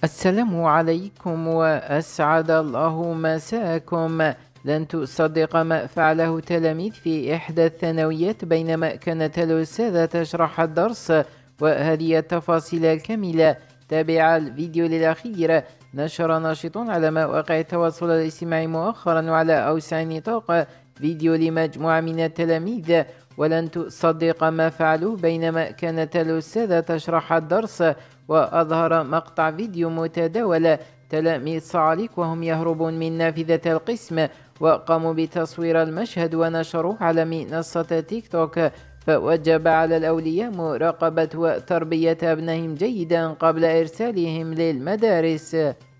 السلام عليكم وأسعد الله مساءكم. لن تصدق ما فعله تلاميذ في إحدى الثانويات بينما كانت الأستاذة تشرح الدرس، وهذه التفاصيل الكاملة. تابع الفيديو للأخير. نشر ناشط على مواقع التواصل الاجتماعي مؤخرا وعلى أوسع نطاق فيديو لمجموعة من التلاميذ، ولن تصدق ما فعلوه بينما كانت الأستاذة تشرح الدرس. وأظهر مقطع فيديو متداول تلاميذ صعاليك وهم يهربون من نافذة القسم، وقاموا بتصوير المشهد ونشروه على منصة تيك توك. فوجب على الأولياء مراقبة وتربية أبنائهم جيدا قبل إرسالهم للمدارس.